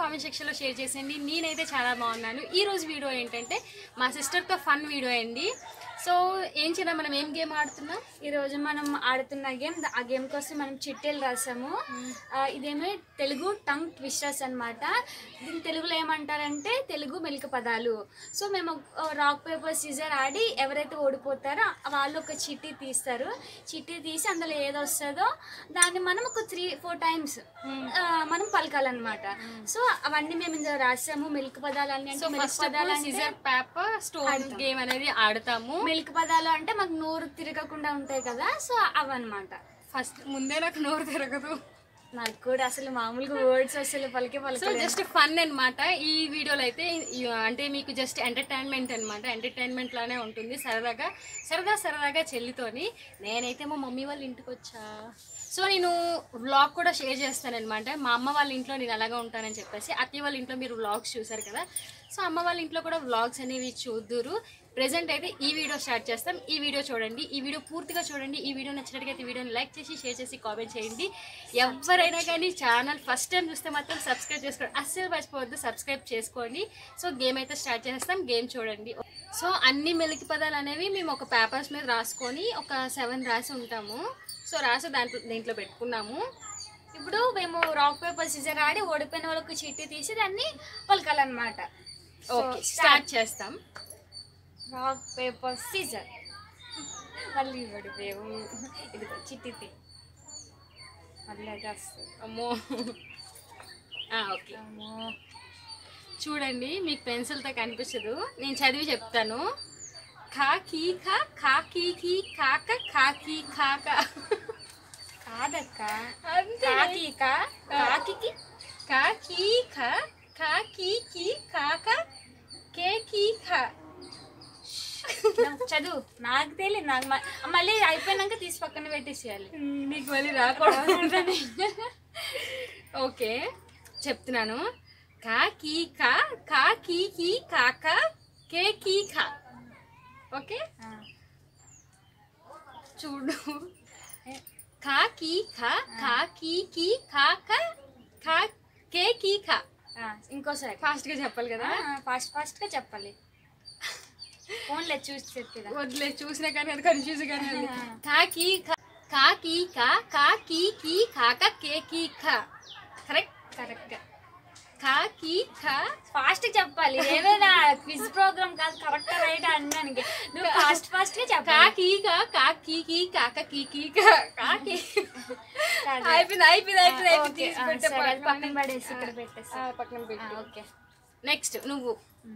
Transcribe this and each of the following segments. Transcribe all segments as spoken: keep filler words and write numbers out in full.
Comment సెక్షన్లో share చేసేయండి. నేనైతే చాలా బాగున్నాను. ఈరోజు వీడియో ఏంటంటే మా సిస్టర్తో ఫన్ వీడియో అండి. సో ఏం చిన్న మనం ఏం గేమ్ ఆడుతున్నాం ఈరోజు మనం ఆడుతున్న గేమ్, ఆ గేమ్ కోసం మనం చిట్టేలు రాసాము. ఇదేమో తెలుగు టంగ్ ట్విస్టర్స్ అనమాట. దీని తెలుగులో ఏమంటారంటే తెలుగు మెలిక పదాలు. సో మేము రాక్ పేపర్ సీజర్ ఆడి ఎవరైతే ఓడిపోతారో వాళ్ళు ఒక చిట్టి తీస్తారు. చిట్టి తీసి అందులో ఏది వస్తుందో దాన్ని మనం ఒక త్రీ ఫోర్ టైమ్స్ మనం పలకాలన్నమాట. సో అవన్నీ మేము ఇందులో రాసాము. మెలిక పదాలు అన్ని అంటే మెలిక పదాలు సీజర్ పేపర్ స్టోన్ గేమ్ అనేది ఆడతాము. మెలిక పదాలు అంటే మాకు నోరు తిరగకుండా ఉంటాయి కదా, సో అవన్నమాట. ఫస్ట్ ముందే నాకు నోరు తిరగదు, నాకు కూడా అసలు మామూలుగా వర్డ్స్ అసలు పలికే పలికే. సో జస్ట్ ఫన్ అనమాట ఈ వీడియోలో అయితే. అంటే మీకు జస్ట్ ఎంటర్టైన్మెంట్ అనమాట, ఎంటర్టైన్మెంట్ లానే ఉంటుంది. సరదాగా సరదా సరదాగా చెల్లితోని. నేనైతే మా మమ్మీ వాళ్ళ ఇంటికి వచ్చా. సో నేను వ్లాగ్ కూడా షేర్ చేస్తాను అనమాట. మా అమ్మ వాళ్ళ ఇంట్లో నేను అలాగా ఉంటానని చెప్పేసి. అత్తయ్య వాళ్ళ ఇంట్లో మీరు వ్లాగ్స్ చూసారు కదా, సో అమ్మ వాళ్ళ ఇంట్లో కూడా వ్లాగ్స్ అనేవి చూద్దురు. ప్రెజెంట్ అయితే ఈ వీడియో స్టార్ట్ చేస్తాం. ఈ వీడియో చూడండి, ఈ వీడియో పూర్తిగా చూడండి. ఈ వీడియో నచ్చినట్టుగా వీడియోని లైక్ చేసి షేర్ చేసి కామెంట్ చేయండి. ఎవరైనా కానీ ఛానల్ ఫస్ట్ టైం చూస్తే మాత్రం సబ్స్క్రైబ్ చేసుకోండి, అస్సలు మర్చిపోవద్దు, సబ్స్క్రైబ్ చేసుకోండి. సో గేమ్ అయితే స్టార్ట్ చేస్తాం, గేమ్ చూడండి. సో అన్ని మెలికి పదాలు అనేవి మేము ఒక పేపర్స్ మీద రాసుకొని ఒక సెవెన్ రాసి ఉంటాము. సో రాసి దాంట్లో దీంట్లో పెట్టుకున్నాము. ఇప్పుడు మేము రాక్ పేపర్ సీజర్ ఆడి ఓడిపోయిన వాళ్ళకి చీటీ తీసి దాన్ని పలకాలన్నమాట. ఓకే స్టార్ట్ చేస్తాం. Rock paper scissor. మళ్ళీ ఓడిపోయావు. ఇది చిట్టి మళ్ళీ అది వస్తుంది. అమ్మో ఓకే అమ్మో చూడండి, మీకు పెన్సిల్తో కనిపించదు, నేను చదివి చెప్తాను. ఖా కీ ఖా ఖా కీ కీ కాక ఖా కీ ఖాక. కాదక్క, అంతే. కాకి కాకి కా కీ ఖా ఖా కీ కీ కాక కే కీ ఖా. చదువు. నాకు తెలియదు, నాకు మళ్ళీ అయిపోయినాక తీసి పక్కన పెట్టేసేయాలి. నీకు మళ్ళీ రాకూడదు. ఓకే చెప్తున్నాను. కా కీ ఖా ఖా కీ కీ కాక కే కీ ఖా. ఓకే చూడు. ఖా కీ ఖా ఖా కీ కీ కాక ఖా కే కీ ఖా. ఇంకోసారి ఫాస్ట్గా చెప్పాలి కదా, ఫాస్ట్ ఫాస్ట్గా చెప్పాలి. ఫోన్లో చూసి చెప్పేదా? వదిలే, చూసినా కానీ అది కన్ఫ్యూజ్ కానీ. కా కీ ఖా కా కీ ఖా ఖా కీ కీ కాక కే కీ ఖా. Correct correct. కా కీ ఖా ఫాస్ట్ చెప్పాలి. ఏమైనా క్విజ్ ప్రోగ్రామ్ కాదు, కరెక్ట్ రైట్ అన్నానికి నువ్వు ఫాస్ట్ ఫాస్ట్ గా చెప్పాలి. కా కీ ఖా కా కీ కీ కాక కీ కీ ఖా. కా కీ అయిపోయింది అయిపోయింది అయిపోయింది. పక్కన పడేసి ఇక్కడ పెట్టేసి పక్కన పెట్టి. ఓకే నెక్స్ట్ నువ్వు.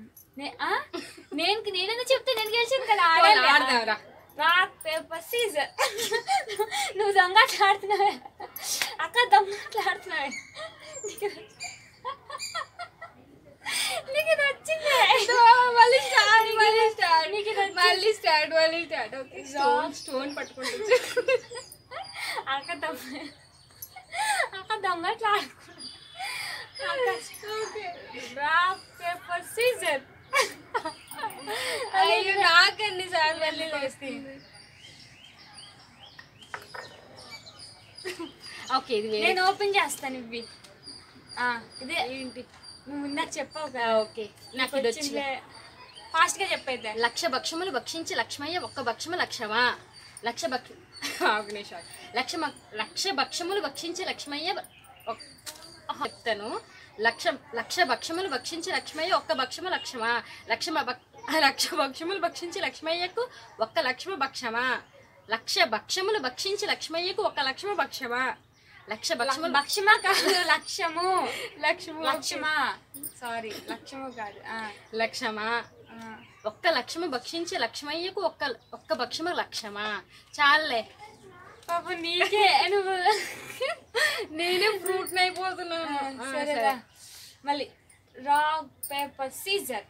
నేను నేనైనా చెప్తే నేను గెలిచింది కదా. ఆడదావరా. Rock paper scissor. నువ్వు దొంగట్లు ఆడుతున్నావే అక్క, దొంగట్లు ఆడుతున్నావే. నీకు ఇది వచ్చింది. మళ్ళీ స్టార్ట్ మళ్ళీ స్టార్ట్ మళ్ళీ స్టార్ట్ మళ్ళీ స్టార్ట్. ఓకే స్టోన్ స్టోన్ పట్టుకుంటుంది అక్క. దొంగ అక్క దొంగట్లు ఆడుకున్నా. Rock paper scissor. అయ్యో నాకండి సార్ మళ్ళీ వస్తుంది. ఓకే ఇది నేను ఓపెన్ చేస్తాను. ఇవి ఇదే ఏంటి నువ్వు ఇందాక చెప్పావు కదా. ఓకే నాకు ఇది వచ్చింది. ఫాస్ట్ గా చెప్పేద్దా. లక్ష భక్షములు భక్షించి లక్ష్మయ్య ఒక్క భక్షమ లక్షమా. లక్ష భక్ష లక్ష లక్ష భక్షములు భక్షించి లక్ష్మయ్య చెప్తాను. లక్ష లక్ష భక్షములు భక్షించి లక్ష్మయ్య ఒక్క భక్షమ లక్షమా. లక్షమ లక్ష భక్షములు భక్షించి లక్ష్మయ్యకు ఒక్క లక్ష్మ భక్షమా. లక్ష భక్షములు భక్షించి లక్ష్మయ్యకు ఒక్క లక్ష్మ భక్షమా. లక్ష భక్షములు భక్షమా కాదు, లక్ష్యము. లక్ష్ము లక్ష్మా సారీ, లక్ష్యము కాదు, లక్షమా. ఒక్క లక్ష్మ భక్షించి లక్ష్మయ్యకు ఒక్క ఒక్క భక్షమ లక్షమా. చాలే పాప నీకే. నువ్వు నేనే ఫ్రూట్ అయిపోతున్నాను. సరేదా. మళ్ళీ rock paper scissor.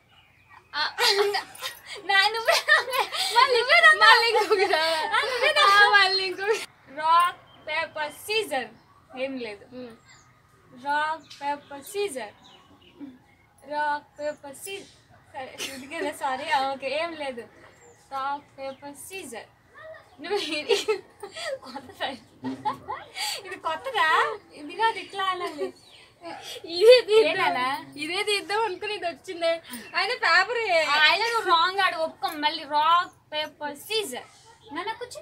Rock paper scissor. ఏం లేదు. Rock paper scissor. Rock paper scissor. సరే ఇది కదా, సారీ. ఓకే ఏం లేదు. Rock paper scissor. నువ్వు కొత్త ఇది కొత్తగా ఇది కాదు, ఇట్లా అనాలి. ఇదే తీద్దాం ఏంటన్నా? ఇదే తీద్దాం అనుకుని ఇది వచ్చింది ఆయన పేపర్ ఆయన నువ్వు రాంగ్ ఆడు ఒప్పుకో మళ్ళీ రాక్ పేపర్ సీజర్ నన్ను కూర్చో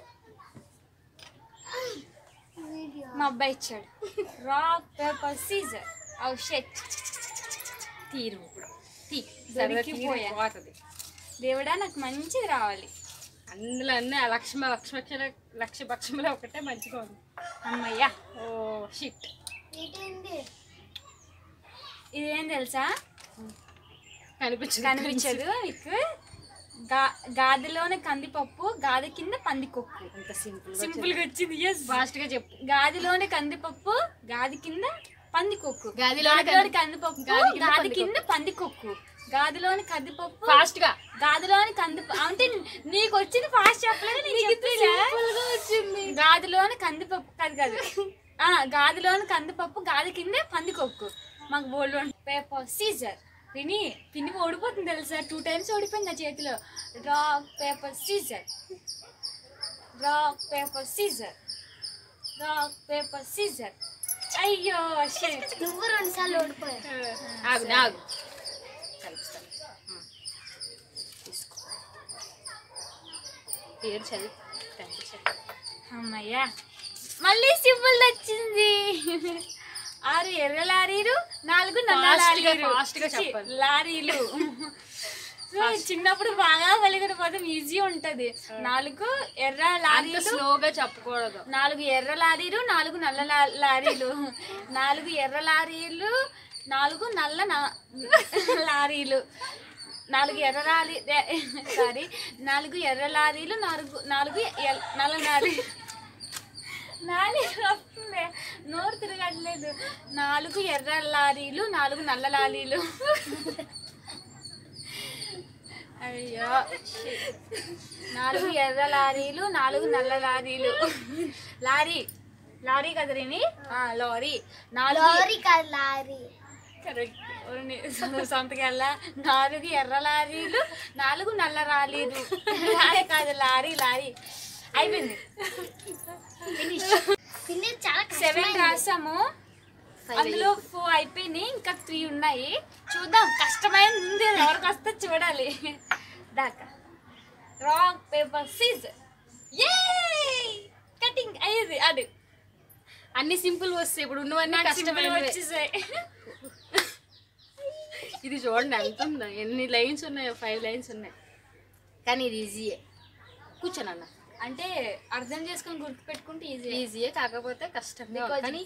మా అబ్బాయి ఇచ్చాడు రాక్ పేపర్ సీజర్ ఓ షెట్ తీరు ఇప్పుడు తీ దొరికిపోయా. పోతుంది దేవుడా నాకు మంచిది రావాలి అందులో అన్నీ ఆ లక్ష లక్ష లక్షల లక్ష పక్షంలో ఒకటే మంచిగా ఉంది అమ్మయ్యా ఓ షిట్ ఇదేం తెలుసా కనిపించదు కనిపించదు మీకు గా గాదిలోని కందిపప్పు గాది కింద పందికొక్కు అంత సింపుల్ సింపుల్ గా వచ్చింది ఎస్ ఫాస్ట్ గా చెప్పు గాదిలోని కందిపప్పు గాది కింద పందికొక్కు గాదిలోని గాదిలోని కందిపప్పు గాది కింద గాది కింద పందికొక్కు గాదిలోని కందిపప్పు ఫాస్ట్ గా గాదిలోని కందిపప్పు అంటే నీకు వచ్చింది ఫాస్ట్ చెప్పలేదు నీకు చెప్పలేదా? వచ్చింది గాదిలోని కందిపప్పు కాదు కాదు ఆ గాదిలోని కందిపప్పు గాది కింద పందికొక్కు మాకు బోల్డ్ పేపర్ సీజర్ పిని పిన్ని ఓడిపోతుంది తెలుసా టూ టైమ్స్ ఓడిపోయింది నా చేతిలో rock paper scissor rock paper scissor rock paper scissor అయ్యో shit. నువ్వు రెండు సార్లు ఓడిపోయా. ఆగు ఆగు కలుపుతాను తీసుకో పేరు చదివి కనిపించదు అమ్మయ్యా మళ్ళీ సింపుల్ వచ్చింది ఆరు ఎర్ర లారీలు నాలుగు నల్ల Fast గా, లారీలు fast గా ఛీ, చెప్పాలి. లారీలు సో చిన్నప్పుడు బాగా పలికిన పదం ఈజీ ఉంటది నాలుగు ఎర్ర అంత లారీలు స్లోగా చెప్పకూడదు నాలుగు ఎర్ర లారీలు నాలుగు నల్ల లా- లారీలు నాలుగు ఎర్ర లారీలు నాలుగు నల్ల నా- లారీలు నాలుగు ఎర్ర లారీ సారీ నాలుగు ఎర్ర లారీలు నాలుగు నాలుగు ఎల్- నల్ల లారీలు నాలుగు వస్తుంది నోరు తిరగట్లేదు నాలుగు ఎర్ర లారీలు నాలుగు నల్ల లారీలు అయ్యో నాలుగు ఎర్ర లారీలు నాలుగు నల్ల లారీలు లారీ లారీ కదరిని లారీ నాలుగు లారీ కాదు లారీ. కరెక్ట్ సొంతకెళ్ళ నాలుగు ఎర్ర లారీలు నాలుగు నల్ల లారీలు లారీ కాదు లారీ లారీ అయిపోయింది పిన్ని చాలా సెవెన్ రాసాము అందులో ఫోర్ అయిపోయినాయి ఇంకా త్రీ ఉన్నాయి చూద్దాం కష్టమైనది ఉంది అది ఎవరికి వస్తే చూడాలి దాకా రాక్ పేపర్ సీజర్ ఏ కటింగ్ అయ్యేది అది అన్ని సింపుల్ వస్తాయి ఇప్పుడు ఉన్నవన్నీ కష్టమైన వచ్చేసాయి ఇది చూడండి ఎంత ఉందో ఎన్ని లైన్స్ ఉన్నాయో ఫైవ్ లైన్స్ ఉన్నాయి కానీ ఇది ఈజీయే కూర్చోను అన్న అంటే అర్థం చేసుకొని గుర్తు పెట్టుకుంటే ఈజీ ఈజీయే కాకపోతే కష్టంగా ఉంది. కానీ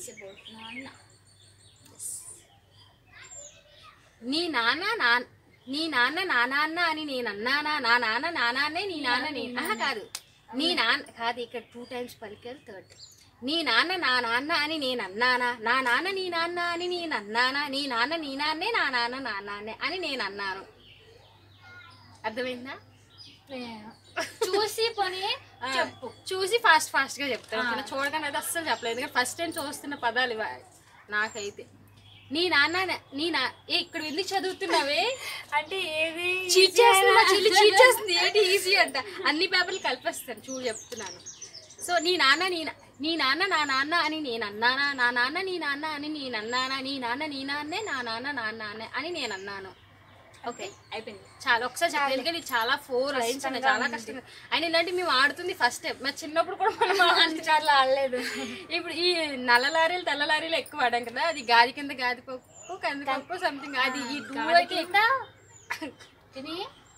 నీ నాన్న నా నీ నాన్న నా నాన్న అని నేను అన్నానా నా నాన్న నా నాన్నే నీ నాన్న నేను ఆహా కాదు నీ నాన్న కాదు ఇక్కడ టూ టైమ్స్ పలికారు థర్డ్ నీ నాన్న నా నాన్న అని నేను అన్నానా నా నాన్న నీ నాన్న అని నేను అన్నానా నీ నాన్న నీ నాన్నే నా నాన్న నా నాన్నే అని నేను అన్నాను అర్థమైందా చూసి పోనీ చెప్పు చూసి ఫాస్ట్ ఫాస్ట్ గా చెప్తాను చూడగానే అయితే అస్సలు చెప్పలేదు ఎందుకంటే ఫస్ట్ టైం చూస్తున్న పదాలు ఇవి నాకైతే నీ నాన్న నీ నా ఏ ఇక్కడ వెళ్ళి చదువుతున్నావే అంటే ఏది చీట్ చేస్తుంది మా చెల్లి చీట్ చేస్తుంది ఏంటి ఈజీ అంట అన్ని పేపర్లు కలిపేస్తాను చూడు చెప్తున్నాను సో నీ నాన్న నీ నా- నీ నాన్న నా నాన్న అని నేను అన్నానా నా నాన్న నీ నాన్న అని నేను అన్నానా నీ నాన్న నీ నాన్నే నా నాన్న నా నాన్నే అని నేను అన్నాను ఓకే అయిపోయింది చాలా ఒకసారి చెప్పలేదు ఎందుకంటే ఇది చాలా ఫోర్ లైన్స్ ఉన్నాయి చాలా కష్టంగా అయినా ఇలాంటి మేము ఆడుతుంది ఫస్ట్ టైం మా చిన్నప్పుడు కూడా మనం అన్ని సార్లు ఆడలేదు ఇప్పుడు ఈ నల్ల లారీలు తెల్ల లారీలు ఎక్కువ ఆడాం కదా అది గాది కింద గాది పప్పు కంది పప్పు సంథింగ్ అది ఈ టూ అయితే తిని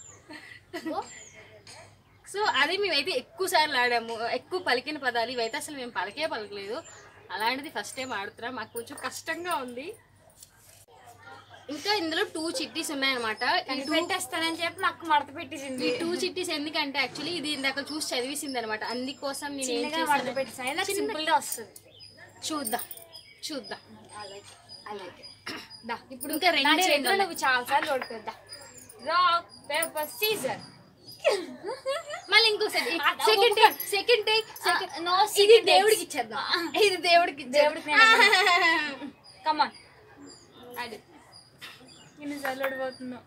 సో అది మేమైతే ఎక్కువ సార్లు ఆడాము ఎక్కువ పలికిన పదాలు ఇవైతే అసలు మేము పలికే పలకలేదు అలాంటిది ఫస్ట్ టైం ఆడుతున్నాం మాకు కొంచెం కష్టంగా ఉంది ఇంకా ఇందులో టూ చిట్టీస్ ఉన్నాయన్నమాట ఈ టూ పెట్టేస్తానని చెప్పి నాకు మడత పెట్టేసింది ఈ టూ చిట్టీస్ ఎందుకంటే యాక్చువల్లీ ఇది ఇందాక చూసి చదివేసింది అనమాట అందుకోసం నేను ఏం చిన్నగా మడత చేశాను పెట్టేసాను నాకు సింపుల్ గా వస్తుంది చూద్దాం చూద్దాం అలాగే అలాగే దా ఇప్పుడు ఇంకా నా రెండే చేతిలో రెండు నువ్వు చాలా సార్లు ఓడిపోద్దా రాక్ పేపర్ సీజర్ మళ్ళీ ఇంకోసారి second time second time no ఇది దేవుడికి ఇచ్చేద్దాం ఇది దేవుడికి దేవుడికి కమాన్ అది ఇన్నిసార్లు ఓడిపోతున్నావు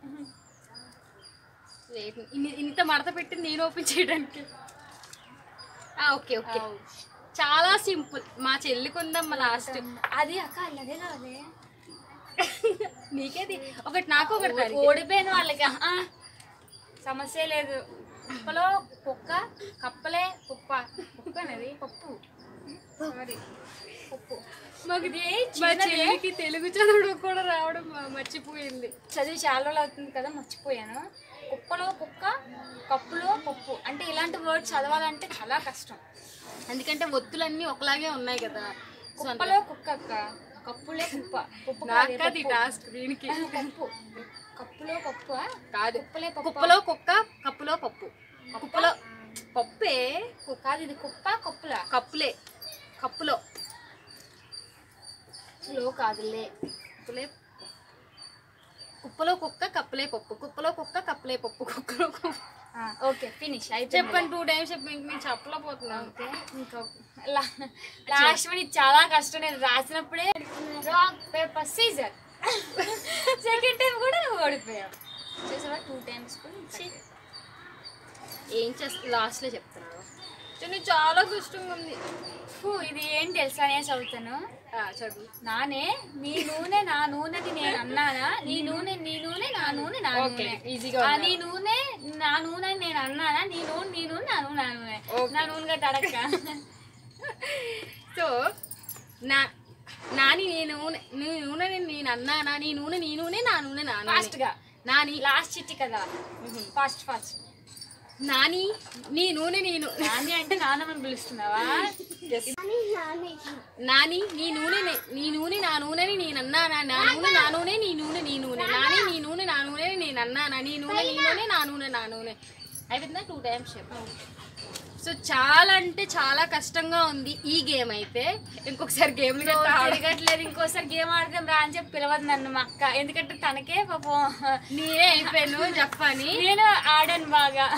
Wait, ఇన్ని- ఇంత మడత పెట్టింది నేను ఓపెన్ చేయడానికి ఓకే ఓకే చాలా సింపుల్ మా చెల్లికి ఉందమ్మా లాస్ట్ అది అక్క అలాగే కాదే నీకేది ఒకటి నాకు ఒకటి దానికి. ఓడిపోయిన వాళ్ళకి ఆ, సమస్య లేదు. కుప్పలో కుక్క, కప్పలే కుప్ప. కుక్క అనేది పప్పు, సారీ పప్పు. మాకు ఇది మా చిన్నదే. చెల్లికి తెలుగు చదవడం కూడా రావడం మ- మర్చిపోయింది. చదివి చాలా రోజులు అవుతుంది కదా, మర్చిపోయాను. కుప్పలో కుక్క, కప్పులో పప్పు అంటే ఇలాంటి వర్డ్స్ చదవాలంటే చాలా కష్టం. ఎందుకంటే ఒత్తులన్నీ ఒకలాగే ఉన్నాయి కదా. సో కుప్పలో కుక్క అక్క, కప్పులే కుప్ప. కుప్ప నాకు కాదే, కాదు ఈ పప్పు. టాస్క్ దీనికి పప్పు. కప్పులో పప్పు కాదు. కుప్పలే పప్పు. కుప్పలో కుక్క, కప్పులో పప్పు. కుప్పలో పప్పే కు- కాదు ఇది కుప్ప కప్పుల కప్పులే కప్పులో లో కాదులే. కుప్పలే కుప్పలో కుక్క కప్పులే పప్పు. కుప్పలో కుక్క కప్పులే పప్పు. కుక్కలో కుక్క. ఓకే ఫినిష్ అయిపోయింది. చెప్పండి టూ టైమ్స్ చెప్పి ఇంక నేను చెప్పలేకపోతున్నాను. ఓకే ఇంకా లాస్ట్ వన్ ఇది చాలా కష్టం. నేను రాసినప్పుడే rock paper scissor. Second time కూడా నువ్వు ఓడిపోయావు. చేసావా టూ టైమ్స్ కూడా. ఏం చేస్తా లాస్ట్లో చెప్తున్నాను. నేను చాలా కష్టంగా ఉంది. ఫు, ఇది ఏం తెలుసా నేను చదువుతాను. ఆ, చదువు. నానే నీ నూనె నా నూనెని నేను అన్నానా, నీ నూనె నీ నూనె నా నూనె నా ఓకే, నూనె. ఈజీగా ఆ, ఉందా? నీ నూనె నా నూనె అని నేను అన్నానా, నీ నూనె నీ నూనె నా నూనె నా నూనె. ఓకే. నా నూనె గట్ట అడక్క. సో నా నాని నీ నూనె నీ నూనె నేను అన్నానా, నీ నూనె నీ నూనె నా నూనె నా నూనె. ఫాస్ట్ గా నాని లాస్ట్ చిట్టి కదా, ఫాస్ట్ ఫాస్ట్. నాని నీ నూనె నేను నాని అంటే నాన్నమని పిలుస్తున్నావా? నాని నీ నూనె నే- నీ నూనె నా నూనెని నేను అన్నానా, నా నూనె నా నూనె నీ నూనె నీ నూనె. నాని నీ నూనె నా నూనె నేను అన్నానా, నీ నూనె నీ నూనె నా నూనె నా నూనె. అయిపోతుందా టూ టైమ్స్ చెప్పు. సో చాలా అంటే చాలా కష్టంగా ఉంది ఈ గేమ్ అయితే. ఇంకొకసారి గేమ్ తిరగట్లేదు. ఇంకోసారి గేమ్ ఆడదాం రా అని చెప్పి పిలవదు నన్ను మా అక్క. ఎందుకంటే తనకే పాపం నేనే అయిపోయాను చెప్పని. నేను ఆడాను బాగా.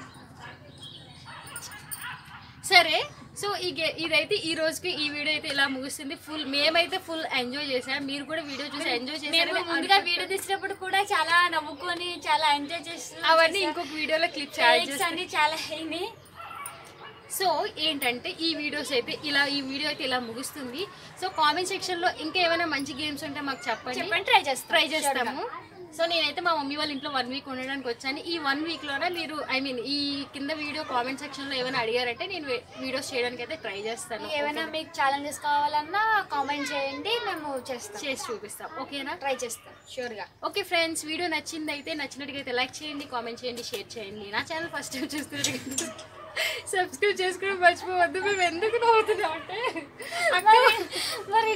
సరే సో ఈ గే ఇదైతే ఈ రోజుకి ఈ వీడియో అయితే ఇలా ముగుస్తుంది. ఫుల్ మేమైతే ఫుల్ ఎంజాయ్ చేసాం. మీరు కూడా వీడియో చూసి ఎంజాయ్ మేము చేసారు. ముందుగా వీడియో తీసినప్పుడు కూడా చాలా నవ్వుకొని చాలా ఎంజాయ్ చేస్తున్నాం. అవన్నీ ఇంకొక వీడియోలో క్లిప్స్ యాడ్ చేస్తాం. అన్ని చాలా అయినాయి. సో ఏంటంటే ఈ వీడియోస్ అయితే ఇలా ఈ వీడియో అయితే ఇలా ముగుస్తుంది. సో కామెంట్ సెక్షన్ లో ఇంకా ఏమైనా మంచి గేమ్స్ ఉంటే మాకు చెప్పండి. చెప్పండి, ట్రై చేస్తాం ట్రై చేస్తాము. సో నేనైతే మా మమ్మీ వాళ్ళ ఇంట్లో వన్ వీక్ ఉండడానికి వచ్చాను. ఈ వన్ వీక్ లోనే మీరు ఐ మీన్ ఈ కింద వీడియో కామెంట్ సెక్షన్ లో ఏమైనా అడిగారంటే నేను వీడియోస్ చేయడానికి అయితే ట్రై చేస్తాను. ఏమైనా మీకు ఛాలెంజెస్ కావాలన్నా కామెంట్ చేయండి, మేము చేస్తాం, చేసి చూపిస్తాం. ఓకేనా? ట్రై చేస్తాం షూర్ గా. ఓకే ఫ్రెండ్స్, వీడియో నచ్చింది అయితే నచ్చినట్టుగా లైక్ చేయండి, కామెంట్ చేయండి, షేర్ చేయండి. నా ఛానల్ ఫస్ట్ టైం చూస్తున్నట్టు సబ్స్క్రైబ్ చేసుకోవడం మర్చిపోవద్దు. మేము ఎందుకు నవ్వుతున్నాం అంటే మరి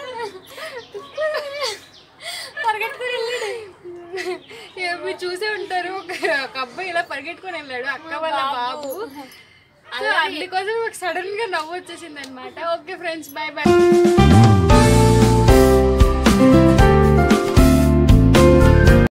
పరిగెట్టుకుని వెళ్ళాడు. మీరు చూసే ఉంటారు, ఒక ఒక అబ్బాయి ఇలా పరిగెట్టుకొని వెళ్ళాడు, అక్క వాళ్ళ బాబు. సో అందుకోసం మాకు సడన్ గా నవ్వు వచ్చేసింది అనమాట. Okay friends, bye bye.